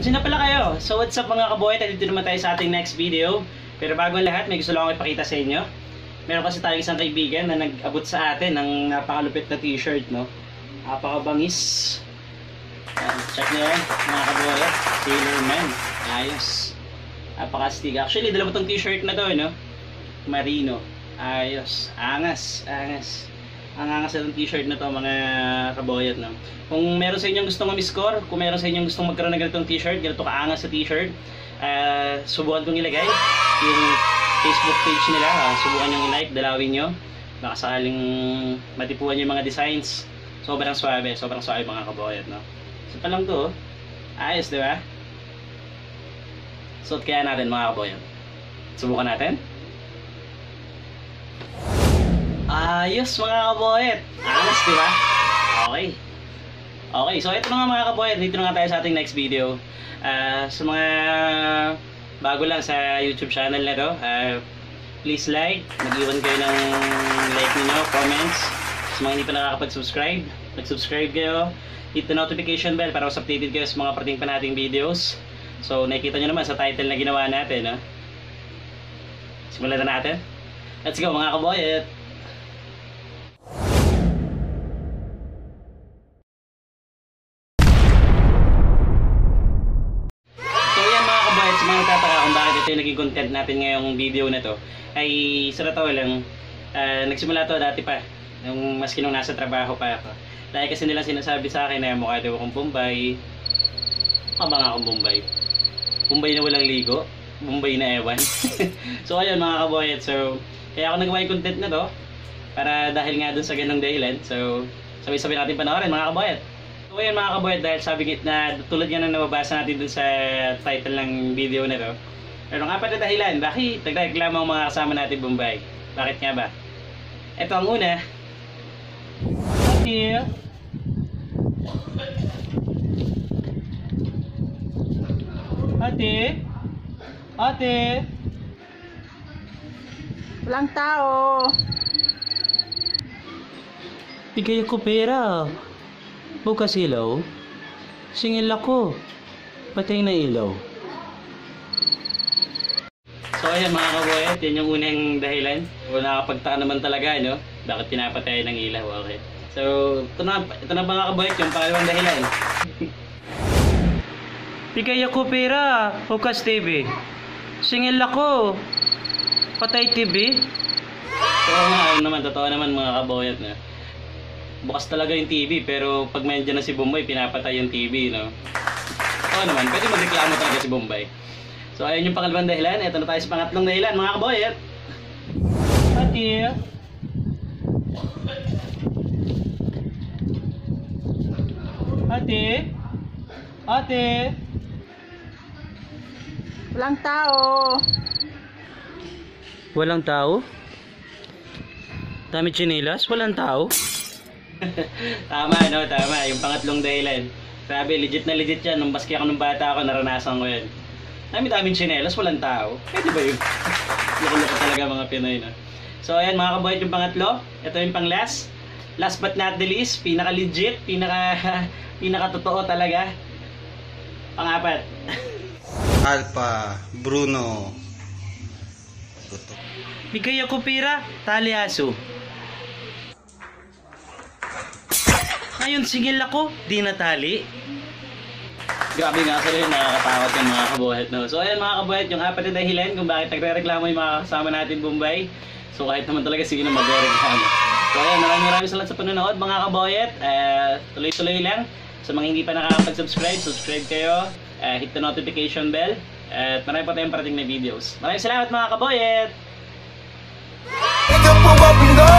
Sino pala kayo? So what's up mga kaboy? Dito naman tayo sa ating next video. Pero bago ang lahat, may gusto lang akong ipakita sa inyo. Meron kasi tayong isang kaibigan na nag-abot sa atin ng napakalupit na t-shirt, no? Napakabangis. Check nyo yan, mga kaboy. Sailor Man. Ayos. Napakastig. Actually, dalawa tong t-shirt na to, no? Marino. Ayos. Angas. Angas. Ang angas na t-shirt na to mga kaboyat, no? Kung meron sa inyong gustong ma-score, kung meron sa inyong gustong magkaroon ng ganitong t-shirt, ganito kaangas sa t-shirt, subukan kong ilagay yung Facebook page nila, subukan nyo i-like, dalawin nyo, baka sakaling matipuan yung mga designs. Sobrang suabe mga kaboyat, no? So pa lang to, ayos, di ba? Suot kaya natin mga kaboyat. Subukan natin. Ayos mga kaboyet. Ayos, di ba? Okay. Okay, so ito na nga mga kaboyet. Dito na nga tayo sa ating next video. Sa mga bago lang sa YouTube channel na to, please like. Mag-iwan kayo ng like niyo, comments. Sa mga hindi pa nakakapag-subscribe, mag-subscribe kayo. Hit the notification bell para mas updated kayo sa mga parating pa nating videos. So nakikita nyo naman sa title na ginawa natin, no? Simulan na natin. Let's go mga kaboyet. Ito yung naging content natin ngayong video na to ay sa totoo lang nagsimula to dati pa nung maski nung nasa trabaho pa ako dahil kasi nilang sinasabi sa akin na mukha daw akong Bombay. Mukha nga akong Bombay na walang ligo, Bombay na ewan. So ayun mga kaboyet, so kaya ako nagawa yung content na to para dahil nga dun sa ganung dahilan. So sabay-sabay natin panoorin mga kaboyet. So ayun mga kaboyet, dahil sabi na tulad nga na nababasa natin dun sa title ng video na to, pero nga pa na dahilan, bakit nagreklamo ang mga kasama natin Bombay? Bakit nga ba? Ito ang una. Ate. Walang tao. Bigay ako pera. Bukas ilaw. Singil ako. Patay na ilaw. So ayan mga kaboyet, yan yung unang dahilan. O nakapagtaka naman talaga, no? Bakit pinapatay ng ilaw, okay? So ito na mga kaboyet, yung pangalawang dahilan. Bigay ako pera, Bukas TV. Singil ako, patay TV. So nga, totoo naman mga kaboyet, no? Bukas talaga yung TV, pero pag may dyan na si Bombay, pinapatay yung TV, no? Oo naman, pwede magreklamo talaga si Bombay. So ayun yung pangalawang dahilan. Ito na tayo sa pangatlong dahilan mga kaboyet. Ate. Walang tao. Walang tao? Dami tsinelas, walang tao? Tama, no? Tama. Yung pangatlong dahilan. Sabi, legit na legit yan. Nung baski ako nung bata ako, naranasan ko yan. Daming tsinelas, walang tao. Pwede ba yun? Loko-loko talaga mga Pinoy, no? So ayan mga kaboyet, yung pangatlo. Ito yung pang last. Last but not the least, pinaka-legit, pinaka-totoo talaga. Pang-apat. Alpha, Bruno. Bigay ako pera, tali aso. Ngayon singil ako, di natali. Grabe nga sila yun, nakakatakot yung mga kabuhat, no? So ayan mga kabuhat, yung apat na dahilan kung bakit nagre-reklamo yung mga kasama natin Bombay. So kahit naman talaga sige na magre-reklamo. So ayan, maraming salamat sa panonood mga kabuhat. Tuloy-tuloy lang. Sa mga hindi pa nakakapag-subscribe, subscribe kayo. Hit the notification bell. At marami pa tayong parating na videos. Maraming salamat mga kabuhat!